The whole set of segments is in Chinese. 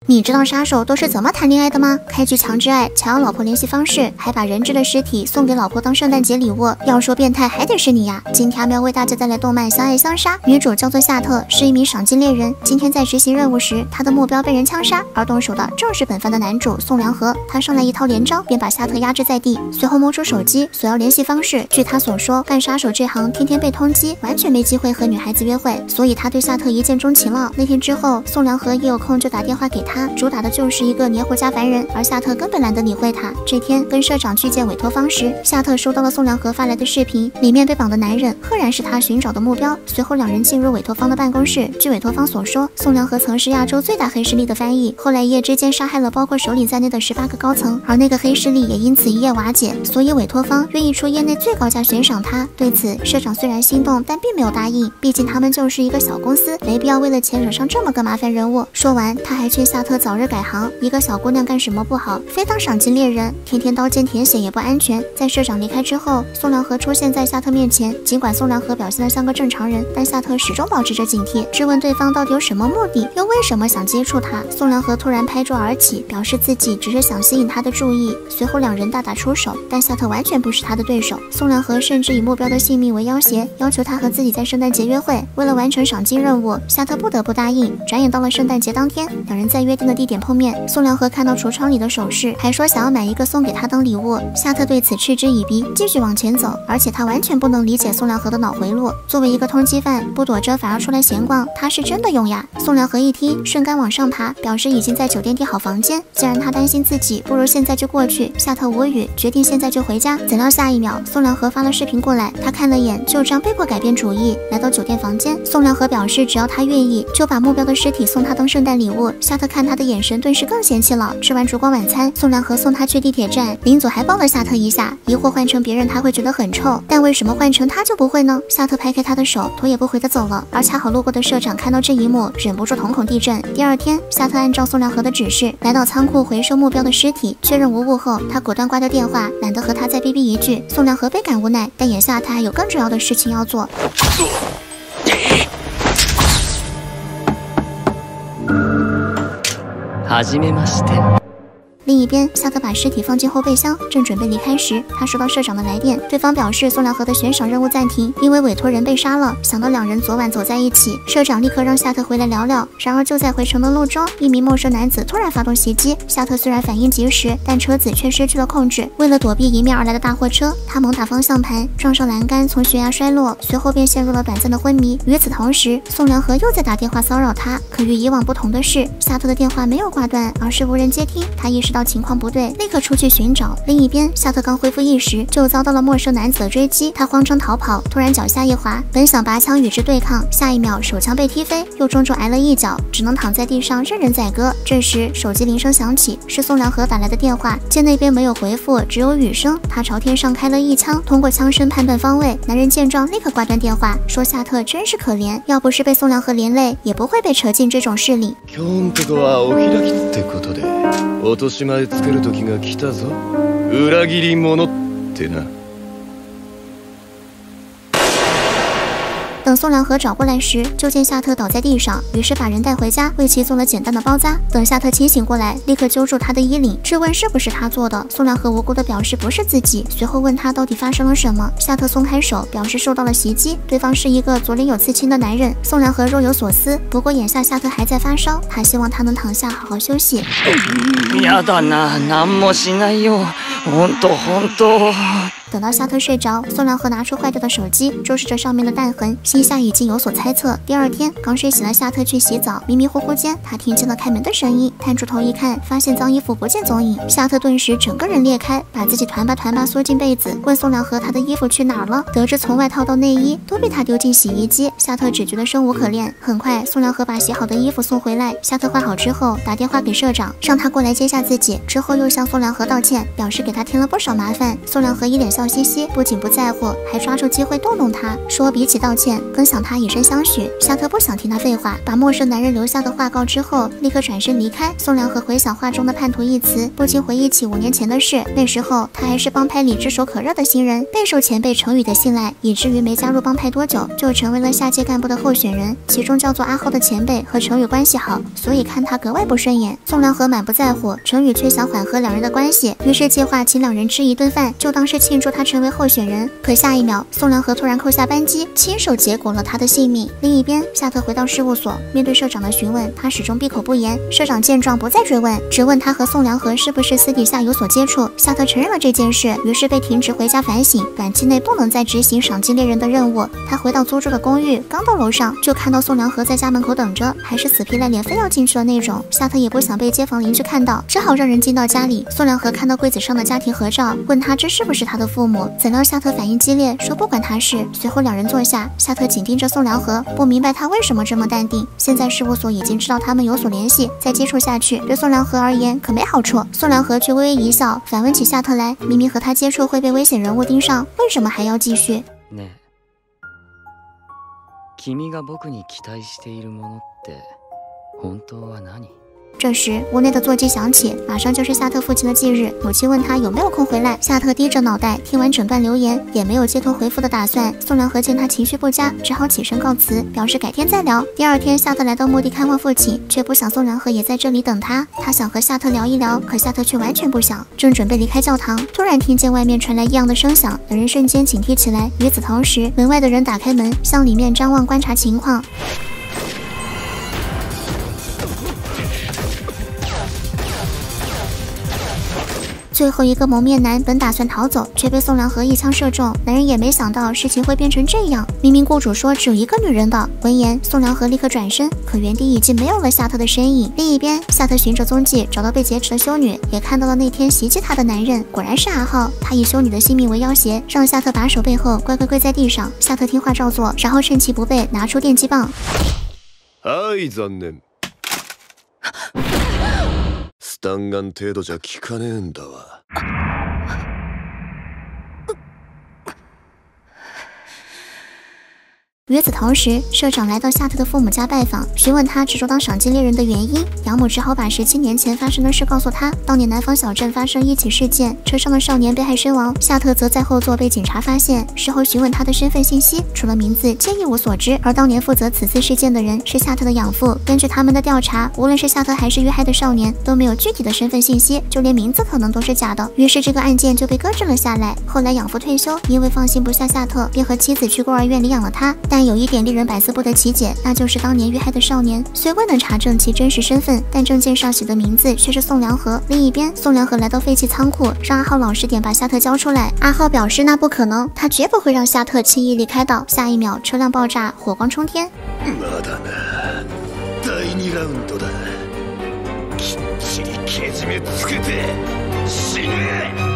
你知道杀手都是怎么谈恋爱的吗？开局强制爱，强要老婆联系方式，还把人质的尸体送给老婆当圣诞节礼物。要说变态，还得是你呀！今天要为大家带来动漫《相爱相杀》，女主叫做夏特，是一名赏金猎人。今天在执行任务时，她的目标被人枪杀，而动手的正是本番的男主宋良和。他上来一套连招，便把夏特压制在地，随后摸出手机索要联系方式。据他所说，干杀手这行天天被通缉，完全没机会和女孩子约会，所以他对夏特一见钟情了。那天之后，宋良和一有空就打电话给他，主打的就是一个黏糊加烦人，而夏特根本懒得理会他。这天跟社长去见委托方时，夏特收到了宋良和发来的视频，里面被绑的男人赫然是他寻找的目标。随后两人进入委托方的办公室，据委托方所说，宋良和曾是亚洲最大黑势力的翻译，后来一夜之间杀害了包括首领在内的18个高层，而那个黑势力也因此一夜瓦解，所以委托方愿意出业内最高价悬赏他。对此，社长虽然心动，但并没有答应，毕竟他们就是一个小公司，没必要为了钱惹上这么个麻烦人物。说完，他还劝夏特早日改行，一个小姑娘干什么不好，非当赏金猎人，天天刀尖舔血也不安全。在社长离开之后，宋良和出现在夏特面前，尽管宋良和表现得像个正常人，但夏特始终保持着警惕，质问对方到底有什么目的，又为什么想接触他。宋良和突然拍桌而起，表示自己只是想吸引他的注意，随后两人大打出手，但夏特完全不是他的对手。宋良和甚至以目标的性命为要挟，要求他和自己在圣诞节约会。为了完成赏金任务，夏特不得不答应。转眼到了圣诞节当天，两人在约定的地点碰面。宋良和看到橱窗里的首饰，还说想要买一个送给他当礼物。夏特对此嗤之以鼻，继续往前走，而且他完全不能理解宋良和的脑回路。作为一个通缉犯，不躲着反而出来闲逛，他是真的勇呀！宋良和一听，顺杆往上爬，表示已经在酒店订好房间。既然他担心自己，不如现在就过去。夏特无语，决定现在就回家。怎料下一秒，宋良和发了视频过来，他看了眼，就这样被迫改变主意，来到酒店房间。宋良和表示只要他愿意，就把目标的尸体送他当圣诞礼物。夏特看他的眼神顿时更嫌弃了。吃完烛光晚餐，宋良和送他去地铁站，临走还抱了夏特一下，疑惑换成别人他会觉得很臭，但为什么换成他就不会呢？夏特拍开他的手，头也不回的走了。而恰好路过的社长看到这一幕，忍不住瞳孔地震。第二天，夏特按照宋良和的指示，来到仓库回收目标的尸体，确认无误后，他果断挂掉电话，懒得和他再逼逼一句。宋良和倍感无奈，但眼下他还有更重要的事情要做。 はじめまして。 另一边，夏特把尸体放进后备箱，正准备离开时，他收到社长的来电，对方表示宋良和的悬赏任务暂停，因为委托人被杀了。想到两人昨晚走在一起，社长立刻让夏特回来聊聊。然而就在回城的路中，一名陌生男子突然发动袭击，夏特虽然反应及时，但车子却失去了控制。为了躲避迎面而来的大货车，他猛打方向盘，撞上栏杆，从悬崖摔落，随后便陷入了短暂的昏迷。与此同时，宋良和又在打电话骚扰他，可与以往不同的是，夏特的电话没有挂断，而是无人接听。他意识到情况不对，立刻出去寻找。另一边，夏特刚恢复意识，就遭到了陌生男子的追击，他慌张逃跑，突然脚下一滑，本想拔枪与之对抗，下一秒手枪被踢飞，又重重挨了一脚，只能躺在地上任人宰割。这时手机铃声响起，是宋良和打来的电话，见那边没有回复，只有语声，他朝天上开了一枪，通过枪声判断方位。男人见状立刻挂断電話，说夏特真是可怜，要不是被宋良和连累，也不会被扯进这种事里。 落とし前つける時が来たぞ。裏切り者ってな。 等宋良和找过来时，就见夏特倒在地上，于是把人带回家，为其做了简单的包扎。等夏特清醒过来，立刻揪住他的衣领，质问是不是他做的。宋良和无辜的表示不是自己，随后问他到底发生了什么。夏特松开手，表示受到了袭击，对方是一个左脸有刺青的男人。宋良和若有所思，不过眼下夏特还在发烧，他希望他能躺下好好休息。 やだな、何もしないよ。本当。 等到夏特睡着，宋良和拿出坏掉的手机，注视着上面的弹痕，心下已经有所猜测。第二天，刚睡醒的夏特去洗澡，迷迷糊糊间，他听见了开门的声音，探出头一看，发现脏衣服不见踪影。夏特顿时整个人裂开，把自己团吧缩进被子，问宋良和他的衣服去哪儿了。得知从外套到内衣都被他丢进洗衣机，夏特只觉得生无可恋。很快，宋良和把洗好的衣服送回来，夏特换好之后，打电话给社长，让他过来接下自己，之后又向宋良和道歉，表示给他他添了不少麻烦。宋良和一脸笑嘻嘻，不仅不在乎，还抓住机会逗弄他，说比起道歉，更想他以身相许。夏特不想听他废话，把陌生男人留下的话告知后，立刻转身离开。宋良和回想话中的叛徒一词，不禁回忆起5年前的事。那时候他还是帮派里炙手可热的新人，备受前辈程宇的信赖，以至于没加入帮派多久就成为了下届干部的候选人。其中叫做阿浩的前辈和程宇关系好，所以看他格外不顺眼。宋良和满不在乎，程宇却想缓和两人的关系，于是计划请两人吃一顿饭，就当是庆祝他成为候选人。可下一秒，宋良和突然扣下扳机，亲手结果了他的性命。另一边，夏特回到事务所，面对社长的询问，他始终闭口不言。社长见状不再追问，只问他和宋良和是不是私底下有所接触。夏特承认了这件事，于是被停职回家反省，短期内不能再执行赏金猎人的任务。他回到租住的公寓，刚到楼上就看到宋良和在家门口等着，还是死皮赖脸非要进去的那种。夏特也不想被街坊邻居看到，只好让人进到家里。宋良和看到柜子上的家庭合照，问他这是不是他的父母，怎料夏特反应激烈，说不关他事。随后两人坐下，夏特紧盯着宋良和，不明白他为什么这么淡定。现在事务所已经知道他们有所联系，再接触下去对宋良和而言可没好处。宋良和却微微一笑，反问起夏特来，明明和他接触会被危险人物盯上，为什么还要继续？ ねえ、君が僕に期待しているものって本当は何？ 这时，屋内的座机响起，马上就是夏特父亲的忌日。母亲问他有没有空回来，夏特低着脑袋，听完整段留言，也没有接头回复的打算。宋良和见他情绪不佳，只好起身告辞，表示改天再聊。第二天，夏特来到墓地看望父亲，却不想宋良和也在这里等他。他想和夏特聊一聊，可夏特却完全不想。正准备离开教堂，突然听见外面传来异样的声响，两人瞬间警惕起来。与此同时，门外的人打开门，向里面张望观察情况。最后一个蒙面男本打算逃走，却被宋良和一枪射中。男人也没想到事情会变成这样，明明雇主说只有一个女人的。闻言，宋良和立刻转身，可原地已经没有了夏特的身影。另一边，夏特循着踪迹找到被劫持的修女，也看到了那天袭击他的男人，果然是阿浩。他以修女的性命为要挟，让夏特把手背后乖乖跪在地上。夏特听话照做，然后趁其不备拿出电击棒。 はい残念。スタンガン程度じゃ効かねえんだわ。 与此同时，社长来到夏特的父母家拜访，询问他执着当赏金猎人的原因。养母只好把17年前发生的事告诉他。当年南方小镇发生一起事件，车上的少年被害身亡，夏特则在后座被警察发现。事后询问他的身份信息，除了名字皆一无所知。而当年负责此次事件的人是夏特的养父。根据他们的调查，无论是夏特还是遇害的少年，都没有具体的身份信息，就连名字可能都是假的。于是这个案件就被搁置了下来。后来养父退休，因为放心不下夏特，便和妻子去孤儿院领养了他。但有一点令人百思不得其解，那就是当年遇害的少年虽未能查证其真实身份，但证件上写的名字却是宋良和。另一边，宋良和来到废弃仓库，让阿浩老实点把夏特交出来。阿浩表示那不可能，他绝不会让夏特轻易离開的。下一秒，車輛爆炸，火光衝天。 まだな、第2ラウンドだ。きっちりけじめつけて死ね。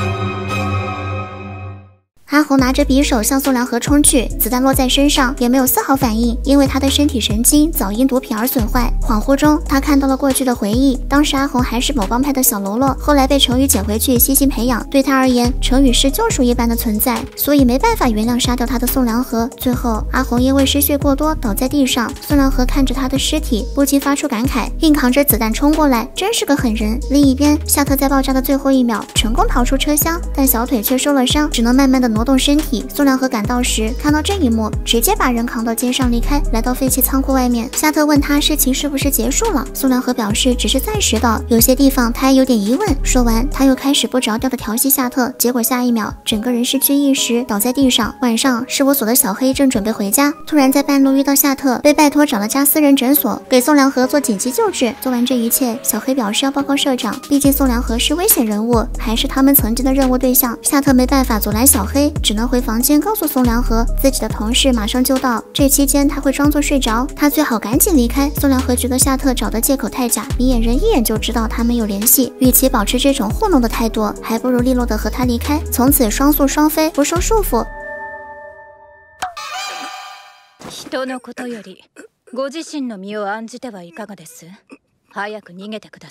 阿红拿着匕首向宋良和冲去，子弹落在身上也没有丝毫反应，因为他的身体神经早因毒品而损坏。恍惚中，他看到了过去的回忆，当时阿红还是某帮派的小喽啰，后来被程宇捡回去悉心培养。对他而言，程宇是救赎一般的存在，所以没办法原谅杀掉他的宋良和。最后，阿红因为失血过多倒在地上，宋良和看着他的尸体，不禁发出感慨，硬扛着子弹冲过来，真是个狠人。另一边，夏特在爆炸的最后一秒成功逃出车厢，但小腿却受了伤，只能慢慢的挪动身体。宋良和赶到时看到这一幕，直接把人扛到肩上离开，来到废弃仓库外面。夏特问他事情是不是结束了，宋良和表示只是暂时的，有些地方他还有点疑问。说完，他又开始不着调的调戏夏特，结果下一秒整个人失去意识倒在地上。晚上，事务所的小黑正准备回家，突然在半路遇到夏特，被拜托找了家私人诊所给宋良和做紧急救治。做完这一切，小黑表示要报告社长，毕竟宋良和是危险人物，还是他们曾经的任务对象。夏特没办法阻拦小黑，只能回房间告诉宋良和自己的同事马上就到，这期间他会装作睡着，他最好赶紧离开。宋良和觉得夏特找的借口太假，明眼人一眼就知道他们有联系，与其保持这种糊弄的态度，还不如利落的和他离开，从此双宿双飞，不受束缚。 人のことよりご自身の身を案じてはいかがです？早く逃げてください。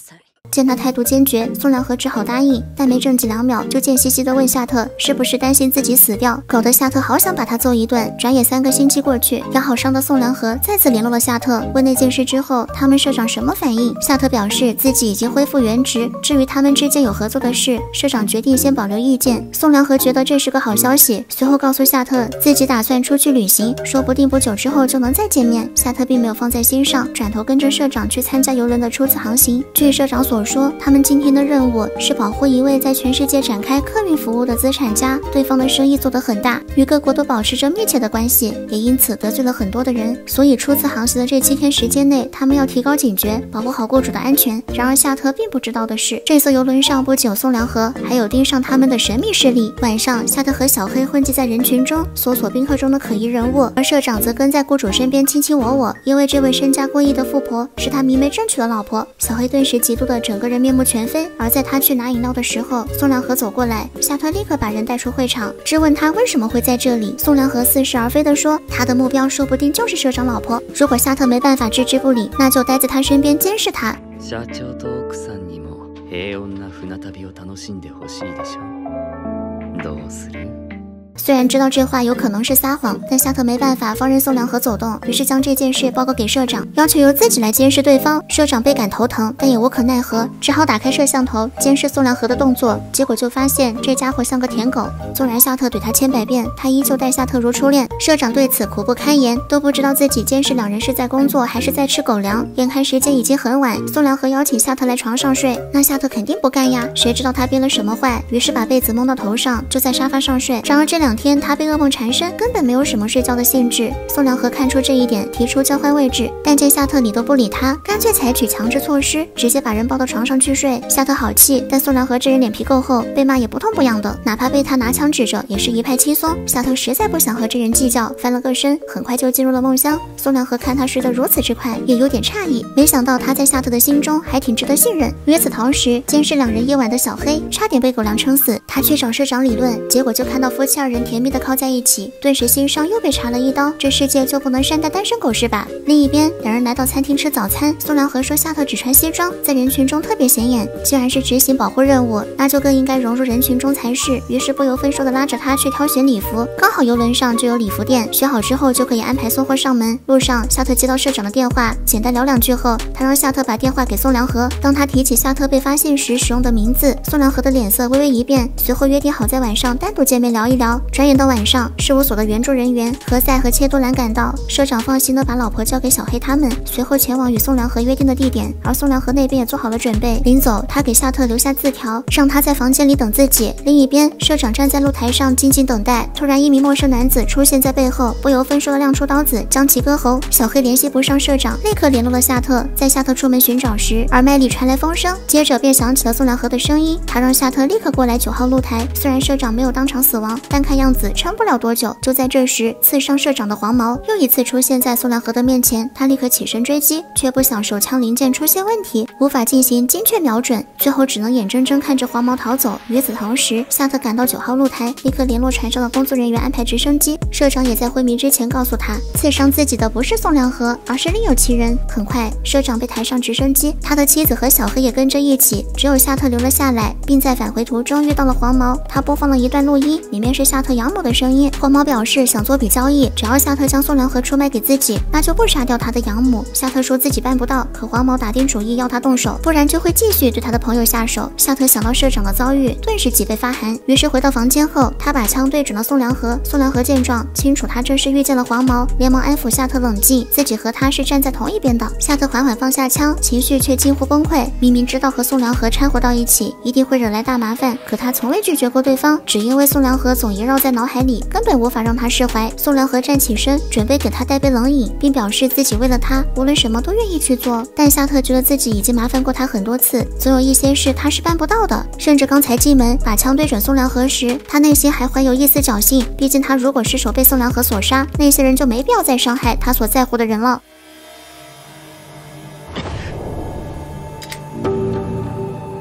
见他态度坚决，宋良和只好答应，但没正几2秒就贱兮兮地问夏特是不是担心自己死掉，搞得夏特好想把他揍一顿。转眼3个星期过去，养好伤的宋良和再次联络了夏特，问那件事之后他们社长什么反应。夏特表示自己已经恢复原职，至于他们之间有合作的事，社长决定先保留意见。宋良和觉得这是个好消息，随后告诉夏特自己打算出去旅行，说不定不久之后就能再见面。夏特并没有放在心上，转头跟着社长去参加邮轮的初次航行。据社长所说，他们今天的任务是保护一位在全世界展开客运服务的资产家，对方的生意做得很大，与各国都保持着密切的关系，也因此得罪了很多的人。所以初次航行的这7天时间内，他们要提高警觉，保护好雇主的安全。然而夏特并不知道的是，这艘邮轮上不仅有宋良和，还有盯上他们的神秘势力。晚上，夏特和小黑混迹在人群中，搜索宾客中的可疑人物，而社长则跟在雇主身边卿卿我我，因为这位身家过亿的富婆是他明媒正娶的老婆。小黑顿时嫉妒的整个人面目全非。而在他去拿饮料的时候，宋良和走过来，夏特立刻把人带出会场，质问他为什么会在这里。宋良和似是而非的说，他的目标说不定就是社长老婆，如果夏特没办法置之不理，那就待在他身边监视他。 社長と奥さんにも平穏な船旅を楽しんでほしいでしょ。どうする？ 虽然知道这话有可能是撒谎，但夏特没办法放任宋良和走动，于是将这件事报告给社长，要求由自己来监视对方。社长倍感头疼，但也无可奈何，只好打开摄像头监视宋良和的动作。结果就发现这家伙像个舔狗，纵然夏特怼他千百遍，他依旧待夏特如初恋。社长对此苦不堪言，都不知道自己监视2人是在工作还是在吃狗粮。眼看时间已经很晚，宋良和邀请夏特来床上睡，那夏特肯定不干呀，谁知道他编了什么坏，于是把被子蒙到头上，就在沙发上睡。然而这2天他被噩梦缠身，根本没有什么睡觉的兴致。宋良和看出这一点，提出交换位置，但见夏特理都不理他，干脆采取强制措施，直接把人抱到床上去睡。夏特好气，但宋良和这人脸皮够厚，被骂也不痛不痒的，哪怕被他拿枪指着，也是一派轻松。夏特实在不想和这人计较，翻了个身，很快就进入了梦乡。宋良和看他睡得如此之快，也有点诧异，没想到他在夏特的心中还挺值得信任。与此同时，监视2人夜晚的小黑差点被狗粮撑死，他去找社长理论，结果就看到夫妻2人甜蜜的靠在一起，顿时心上又被插了一刀。这世界就不能善待单身狗是吧？另一边，2人来到餐厅吃早餐。宋良和说夏特只穿西装，在人群中特别显眼，既然是执行保护任务，那就更应该融入人群中才是。于是不由分说的拉着他去挑选礼服，刚好邮轮上就有礼服店，选好之后就可以安排送货上门。路上，夏特接到社长的电话，简单聊2句后，他让夏特把电话给宋良和。当他提起夏特被发现时使用的名字，宋良和的脸色微微一变，随后约定好在晚上单独见面聊一聊。转眼到晚上，事务所的援助人员何塞和切多兰赶到，社长放心的把老婆交给小黑他们，随后前往与宋良和约定的地点。而宋良和那边也做好了准备，临走他给夏特留下字条，让他在房间里等自己。另一边，社长站在露台上静静等待，突然一名陌生男子出现在背后，不由分说的亮出刀子将其割喉。小黑联系不上社长，立刻联络了夏特。在夏特出门寻找时，耳麦里传来风声，接着便响起了宋良和的声音，他让夏特立刻过来9号露台。虽然社长没有当场死亡，但看样子撑不了多久。就在这时，刺伤社长的黄毛又一次出现在宋良和的面前，他立刻起身追击，却不想手枪零件出现问题，无法进行精确瞄准，最后只能眼睁睁看着黄毛逃走。与此同时，夏特赶到9号露台，立刻联络船上的工作人员安排直升机。社长也在昏迷之前告诉他，刺伤自己的不是宋良和，而是另有其人。很快，社长被抬上直升机，他的妻子和小黑也跟着一起，只有夏特留了下来，并在返回途中遇到了黄毛。他播放了一段录音，里面是夏特养母的声音。黄毛表示想做笔交易，只要夏特将宋良和出卖给自己，那就不杀掉他的养母。夏特说自己办不到，可黄毛打定主意要他动手，不然就会继续对他的朋友下手。夏特想到社长的遭遇，顿时脊背发寒，于是回到房间后，他把枪对准了宋良和。宋良和见状，清楚他这是遇见了黄毛，连忙安抚夏特冷静，自己和他是站在同一边的。夏特缓缓放下枪，情绪却近乎崩溃。明明知道和宋良和掺和到一起一定会惹来大麻烦，可他从未拒绝过对方，只因为宋良和总萦绕在脑海里，根本无法让他释怀。宋良和站起身，准备给他带杯冷饮，并表示自己为了他无论什么都愿意去做。但夏特觉得自己已经麻烦过他很多次，总有一些事他是办不到的。甚至刚才进门把枪对准宋良和时，他内心还怀有一丝侥幸，毕竟他如果失手被宋良和所杀，那些人就没必要再伤害他所在乎的人了。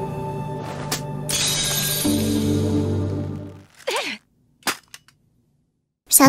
夏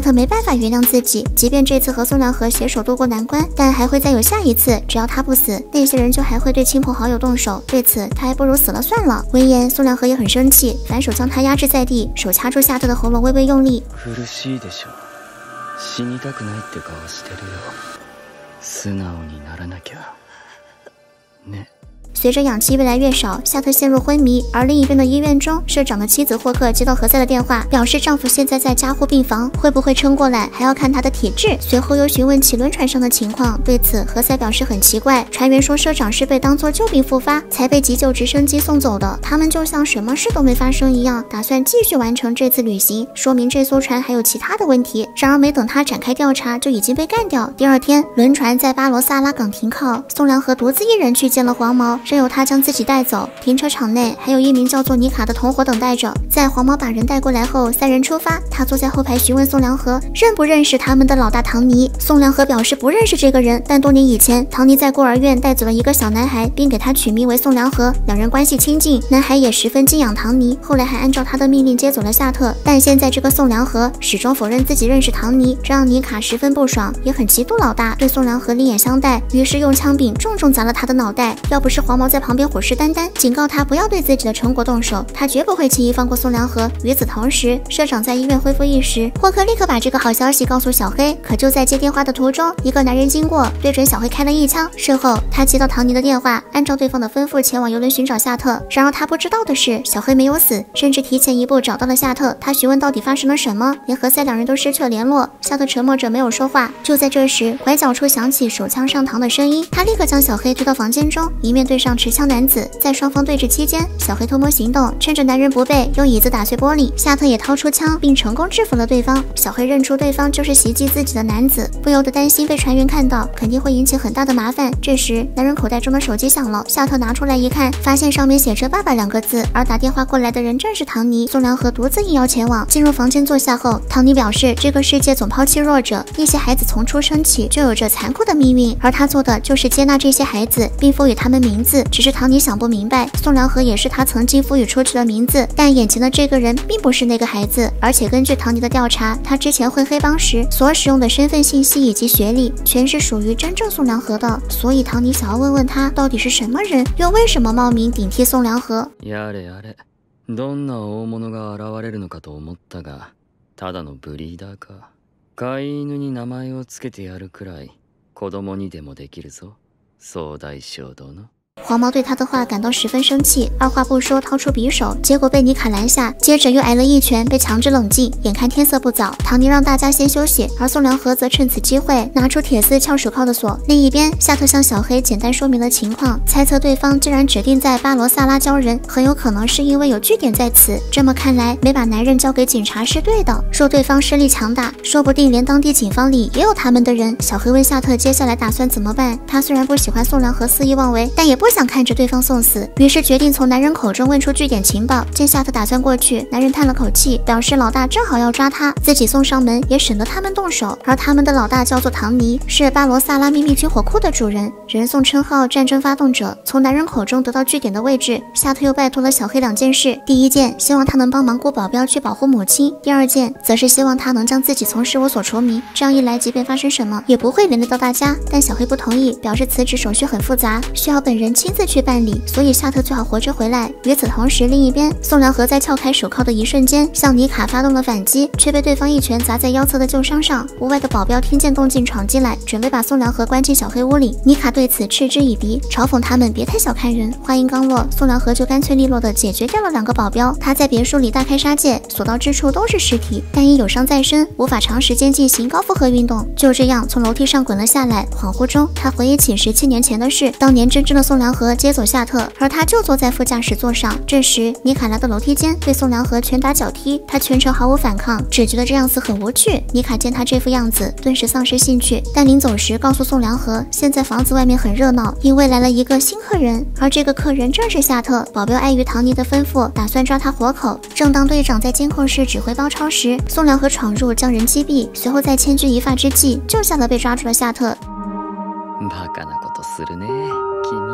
特没办法原谅自己，即便这次和宋良和携手渡过难关，但还会再有下一次。只要他不死，那些人就还会对亲朋好友动手。对此，他还不如死了算了。闻言，宋良和也很生气，反手将他压制在地，手掐住夏特的喉咙，微微用力。 苦しいでしょ。死にたくないって顔してるよ。素直にならなきゃ。ね。 随着氧气越来越少，夏特陷入昏迷。而另一边的医院中，社长的妻子霍克接到何塞的电话，表示丈夫现在在加护病房，会不会撑过来还要看他的体质。随后又询问起轮船上的情况，对此何塞表示很奇怪。船员说社长是被当作旧病复发，才被急救直升机送走的。他们就像什么事都没发生一样，打算继续完成这次旅行，说明这艘船还有其他的问题。然而没等他展开调查，就已经被干掉。第二天，轮船在巴罗萨拉港停靠，宋良和独自一人去见了黄毛。任由他将自己带走。停车场内还有一名叫做妮卡的同伙等待着。在黄毛把人带过来后，三人出发。他坐在后排询问宋良和认不认识他们的老大唐尼。宋良和表示不认识这个人，但多年以前唐尼在孤儿院带走了一个小男孩，并给他取名为宋良和，两人关系亲近，男孩也十分敬仰唐尼，后来还按照他的命令接走了夏特。但现在这个宋良和始终否认自己认识唐尼，这让妮卡十分不爽，也很嫉妒老大，对宋良和另眼相待，于是用枪柄重重砸了他的脑袋。要不是黄毛在旁边虎视眈眈，警告他不要对自己的成果动手，他绝不会轻易放过宋良和。与此同时，社长在医院恢复意识，霍克立刻把这个好消息告诉小黑。可就在接电话的途中，一个男人经过，对准小黑开了一枪。事后，他接到唐尼的电话，按照对方的吩咐前往游轮寻找夏特。然而他不知道的是，小黑没有死，甚至提前一步找到了夏特。他询问到底发生了什么，连何塞两人都失去了联络。夏特沉默着没有说话。就在这时，拐角处响起手枪上膛的声音，他立刻将小黑推到房间中，一面对上持枪男子。在双方对峙期间，小黑偷摸行动，趁着男人不备，用椅子打碎玻璃。夏特也掏出枪，并成功制服了对方。小黑认出对方就是袭击自己的男子，不由得担心被船员看到，肯定会引起很大的麻烦。这时，男人口袋中的手机响了，夏特拿出来一看，发现上面写着“爸爸”2个字，而打电话过来的人正是唐尼。宋良和独自应邀前往。进入房间坐下后，唐尼表示这个世界总抛弃弱者，一些孩子从出生起就有着残酷的命运，而他做的就是接纳这些孩子，并赋予他们名字。只是唐尼想不明白，宋良和也是他曾经赋予出去的名字，但眼前的这个人并不是那个孩子，而且根据唐尼的调查，他之前混黑帮时所使用的身份信息以及学历，全是属于真正宋良和的。所以唐尼想要问问他到底是什么人，又为什么冒名顶替宋良和。 やれやれ、どんな大物が現れるのかと思ったが、ただのブリーダーか。飼い犬に名前をつけてやるくらい、子供にでもできるぞ。総大将殿。 黄毛对他的话感到十分生气，二话不说掏出匕首，结果被妮卡拦下，接着又挨了一拳，被强制冷静。眼看天色不早，唐尼让大家先休息，而宋良和则趁此机会拿出铁丝撬手铐的锁。另一边，夏特向小黑简单说明了情况，猜测对方既然指定在巴罗萨拉交人，很有可能是因为有据点在此。这么看来，没把男人交给警察是对的。说对方势力强大，说不定连当地警方里也有他们的人。小黑问夏特接下来打算怎么办，他虽然不喜欢宋良和肆意妄为，但也不想看着对方送死，于是决定从男人口中问出据点情报。见夏特打算过去，男人叹了口气，表示老大正好要抓他，自己送上门也省得他们动手。而他们的老大叫做唐尼，是巴罗萨拉秘密军火库的主人，人送称号战争发动者。从男人口中得到据点的位置，夏特又拜托了小黑2件事。第一件，希望他能帮忙雇保镖去保护母亲；第二件，则是希望他能将自己从事务所除名，这样一来，即便发生什么，也不会连累到大家。但小黑不同意，表示辞职手续很复杂，需要本人亲自去办理，所以夏特最好活着回来。与此同时，另一边，宋良和在撬开手铐的一瞬间，向妮卡发动了反击，却被对方一拳砸在腰侧的旧伤上。屋外的保镖听见动静闯进来，准备把宋良和关进小黑屋里。妮卡对此嗤之以鼻，嘲讽他们别太小看人。话音刚落，宋良和就干脆利落地解决掉了2个保镖。他在别墅里大开杀戒，所到之处都是尸体，但因有伤在身，无法长时间进行高负荷运动，就这样从楼梯上滚了下来。恍惚中，他回忆起17年前的事，当年真正的宋良和接走夏特，而他就坐在副驾驶座上。这时，妮卡来到楼梯间，对宋良和拳打脚踢，他全程毫无反抗，只觉得这样子很无趣。妮卡见他这副样子，顿时丧失兴趣，但临走时告诉宋良和，现在房子外面很热闹，因为来了一个新客人，而这个客人正是夏特。保镖碍于唐尼的吩咐，打算抓他活口。正当队长在监控室指挥包抄时，宋良和闯入将人击毙，随后在千钧一发之际救下了被抓住的夏特。 バカなことするね、君。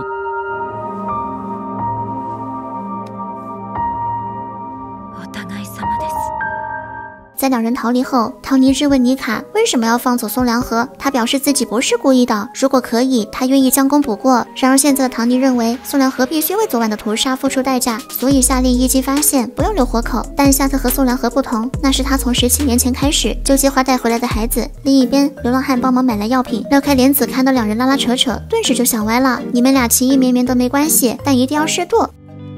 在在两人逃离后，唐尼质问妮卡为什么要放走宋良和，他表示自己不是故意的，如果可以，他愿意将功补过。然而现在的唐尼认为宋良和必须为昨晚的屠杀付出代价，所以下令一经发现不用留活口。但夏特和宋良和不同，那是他从17年前开始就计划带回来的孩子。另一边，流浪汉帮忙买来药品，廖开莲子看到两人拉拉扯扯，顿时就想歪了，你们俩情意绵绵都没关系，但一定要适度。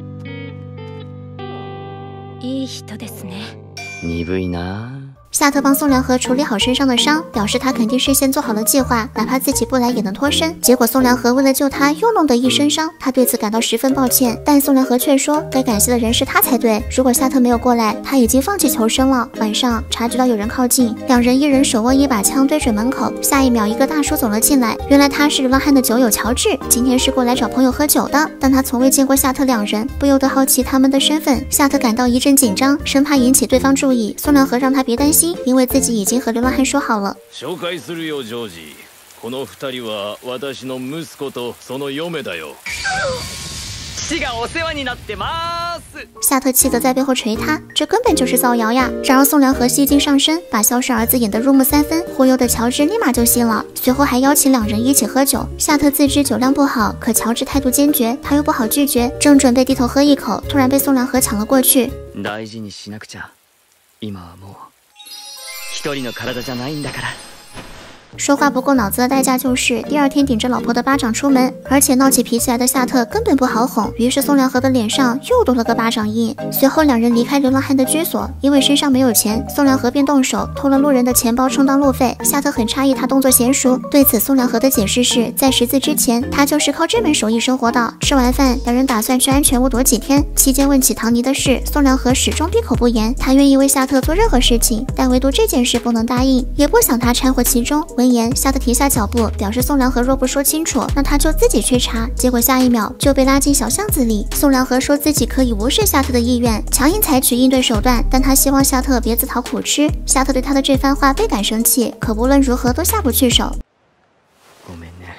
いい人ですね。 鈍いな。 夏特帮宋良和处理好身上的伤，表示他肯定事先做好了计划，哪怕自己不来也能脱身。结果宋良和为了救他又弄得一身伤，他对此感到十分抱歉，但宋良和却说该感谢的人是他才对，如果夏特没有过来，他已经放弃求生了。晚上察觉到有人靠近，两人一人手握一把枪对准门口，下一秒一个大叔走了进来，原来他是流浪汉的酒友乔治，今天是过来找朋友喝酒的，但他从未见过夏特两人，不由得好奇他们的身份。夏特感到一阵紧张，生怕引起对方注意，宋良和让他别担心，因为自己已经和流浪汉说好了。 紹介するよジョージ。この2人は私の息子とその嫁だよ。 父がお世話になってます。 夏特气得在背后捶他，这根本就是造谣呀！然而宋良和戏精上身，把消失儿子演得入木三分，忽悠的乔治立马就信了，随后还邀请两人一起喝酒。夏特自知酒量不好，可乔治态度坚决，他又不好拒绝，正准备低头喝一口，突然被宋良和抢了过去。 大事にしなくちゃ。今はもう一人の体じゃないんだから。 说话不过脑子的代价就是第二天顶着老婆的巴掌出门，而且闹起脾气来的夏特根本不好哄，于是宋良和的脸上又多了个巴掌印。随后两人离开流浪汉的居所，因为身上没有钱，宋良和便动手偷了路人的钱包充当路费。夏特很诧异他动作娴熟，对此宋良和的解释是在识字之前他就是靠这门手艺生活的。吃完饭，两人打算去安全屋躲几天，期间问起唐尼的事，宋良和始终闭口不言。他愿意为夏特做任何事情，但唯独这件事不能答应，也不想他掺和其中。闻言，夏特停下脚步，表示宋良和若不说清楚，那他就自己去查。结果下一秒就被拉进小巷子里。宋良和说自己可以无视夏特的意愿，强硬采取应对手段，但他希望夏特别自讨苦吃。夏特对他的这番话倍感生气，可无论如何都下不去手。 ごめんね。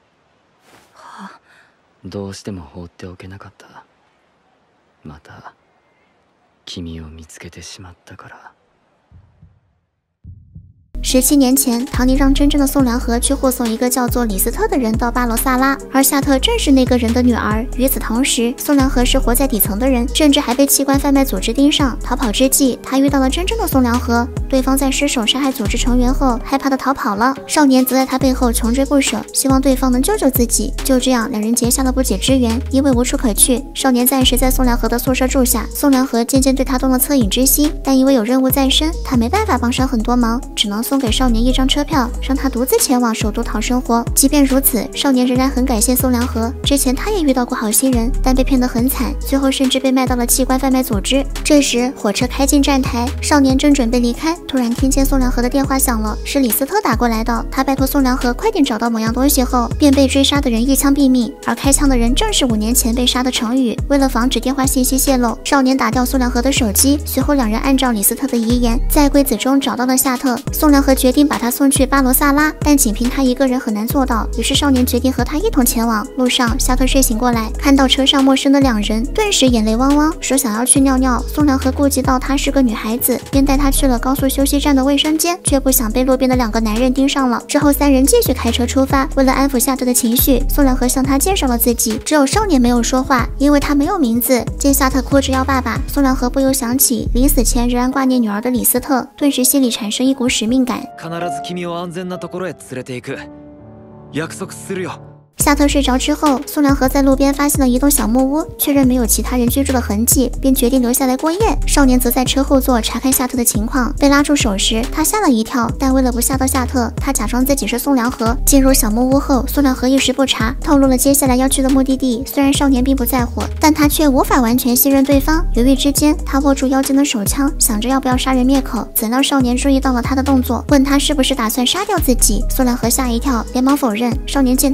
どうしても放っておけなかった。また君を見つけてしまったから。 17年前，唐尼让真正的宋良和去护送一个叫做李斯特的人到巴罗萨拉，而夏特正是那个人的女儿。与此同时，宋良和是活在底层的人，甚至还被器官贩卖组织盯上。逃跑之际，他遇到了真正的宋良和，对方在失手杀害组织成员后，害怕的逃跑了。少年则在他背后穷追不舍，希望对方能救救自己。就这样，两人结下了不解之缘。因为无处可去，少年暂时在宋良和的宿舍住下。宋良和渐渐对他动了恻隐之心，但因为有任务在身，他没办法帮上很多忙，只能送给少年一张车票，让他独自前往首都讨生活。即便如此，少年仍然很感谢宋良和。之前他也遇到过好心人，但被骗得很惨，最后甚至被卖到了器官贩卖组织。这时火车开进站台，少年正准备离开，突然听见宋良和的电话响了，是李斯特打过来的。他拜托宋良和快点找到某样东西后，便被追杀的人一枪毙命，而开枪的人正是5年前被杀的程宇。为了防止电话信息泄露，少年打掉宋良和的手机，随后两人按照李斯特的遗言，在柜子中找到了夏特。宋良和决定把他送去巴罗萨拉，但仅凭他一个人很难做到，于是少年决定和他一同前往。路上，夏特睡醒过来，看到车上陌生的两人，顿时眼泪汪汪，说想要去尿尿。宋良和顾及到她是个女孩子，便带她去了高速休息站的卫生间，却不想被路边的2个男人盯上了。之后3人继续开车出发，为了安抚夏特的情绪，宋良和向他介绍了自己，只有少年没有说话，因为他没有名字。见夏特哭着要爸爸，宋良和不由想起临死前仍然挂念女儿的李斯特，顿时心里产生一股使命感。 必ず君を安全なところへ連れて行く。約束するよ。 夏特睡着之后，宋良和在路边发现了一栋小木屋，确认没有其他人居住的痕迹，便决定留下来过夜。少年则在车后座查看夏特的情况，被拉住手时，他吓了一跳，但为了不吓到夏特，他假装自己是宋良和。进入小木屋后，宋良和一时不察，透露了接下来要去的目的地。虽然少年并不在乎，但他却无法完全信任对方。犹豫之间，他握住腰间的手枪，想着要不要杀人灭口。怎料少年注意到了他的动作，问他是不是打算杀掉自己。宋良和吓一跳，连忙否认。少年见他这样优柔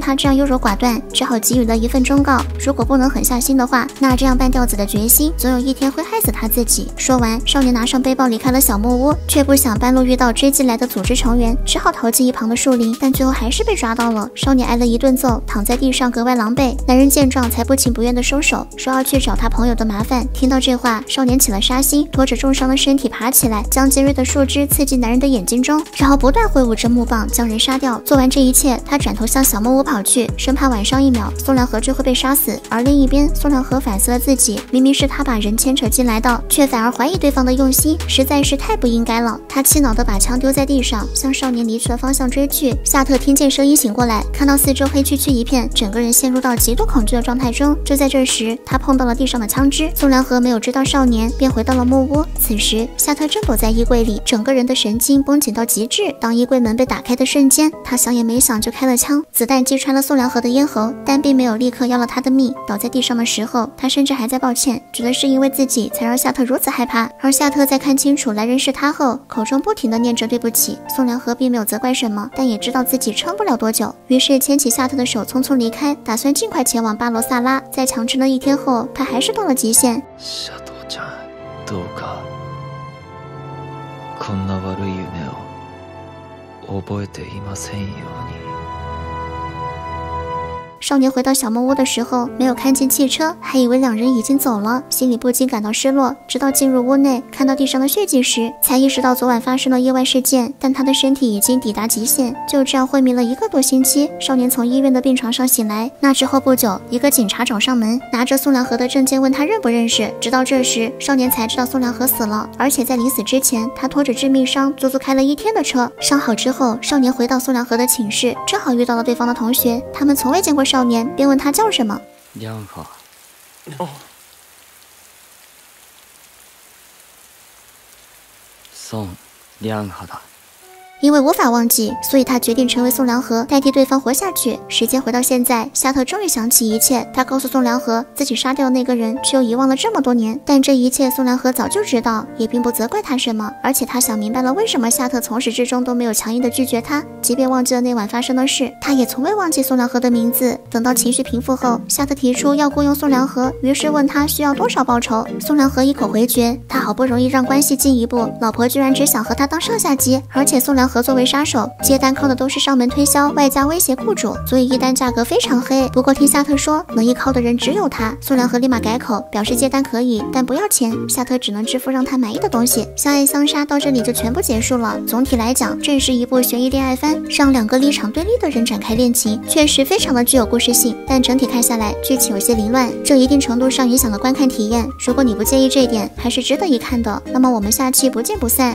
优寡断，只好给予了一份忠告：如果不能狠下心的话，那这样半吊子的决心，总有一天会害死他自己。说完，少年拿上背包离开了小木屋，却不想半路遇到追击来的组织成员，只好逃进一旁的树林，但最后还是被抓到了。少年挨了一顿揍，躺在地上格外狼狈。男人见状才不情不愿的收手，说要去找他朋友的麻烦。听到这话，少年起了杀心，拖着重伤的身体爬起来，将尖锐的树枝刺进男人的眼睛中，然后不断挥舞着木棒将人杀掉。做完这一切，他转头向小木屋跑去，生怕晚上一秒宋良和就会被杀死。而另一边，宋良和反思了自己，明明是他把人牵扯进来的，却反而怀疑对方的用心，实在是太不应该了。他气恼地把枪丢在地上，向少年离去的方向追去。夏特听见声音醒过来，看到四周黑黢黢一片，整个人陷入到极度恐惧的状态中。就在这时，他碰到了地上的枪支，宋良和没有追到少年，便回到了木屋。此时，夏特正躲在衣柜里，整个人的神经绷紧到极致。当衣柜门被打开的瞬间，他想也没想就开了枪，子弹击穿了宋良和的咽喉，但并没有立刻要了他的命。倒在地上的时候，他甚至还在抱歉，觉得是因为自己才让夏特如此害怕。而夏特在看清楚来人是他后，口中不停地念着对不起。宋良和并没有责怪什么，但也知道自己撑不了多久，于是牵起夏特的手匆匆离开，打算尽快前往巴罗萨拉。在强撑了一天后，他还是到了极限。 シャトちゃん、どうかこんな悪い夢を覚えていませんように。 少年回到小木屋的时候，没有看见汽车，还以为两人已经走了，心里不禁感到失落。直到进入屋内，看到地上的血迹时，才意识到昨晚发生了意外事件，但他的身体已经抵达极限，就这样昏迷了1个多星期。少年从医院的病床上醒来，那之后不久，一个警察找上门，拿着宋良和的证件问他认不认识。直到这时，少年才知道宋良和死了，而且在临死之前，他拖着致命伤足足开了1天的车。伤好之后，少年回到宋良和的寝室，正好遇到了对方的同学，他们从未见过少年，便问他叫什么。 良和。宋良和だ。 因为无法忘记，所以他决定成为宋良和，代替对方活下去。时间回到现在，夏特终于想起一切。他告诉宋良和，自己杀掉那个人，却又遗忘了这么多年。但这一切宋良和早就知道，也并不责怪他什么。而且他想明白了，为什么夏特从始至终都没有强硬的拒绝他。即便忘记了那晚发生的事，他也从未忘记宋良和的名字。等到情绪平复后，夏特提出要雇佣宋良和，于是问他需要多少报酬。宋良和一口回绝，他好不容易让关系进一步，老婆居然只想和他当上下级，而且宋良和作为杀手，接单靠的都是上门推销，外加威胁雇主，所以一单价格非常黑。不过听夏特说，能依靠的人只有他，宋良和立马改口，表示接单可以，但不要钱。夏特只能支付让他满意的东西。相爱相杀到这里就全部结束了。总体来讲，这是一部悬疑恋爱番，让2个立场对立的人展开恋情，确实非常的具有故事性。但整体看下来，剧情有些凌乱，这一定程度上影响了观看体验。如果你不介意这一点，还是值得一看的。那么我们下期不见不散。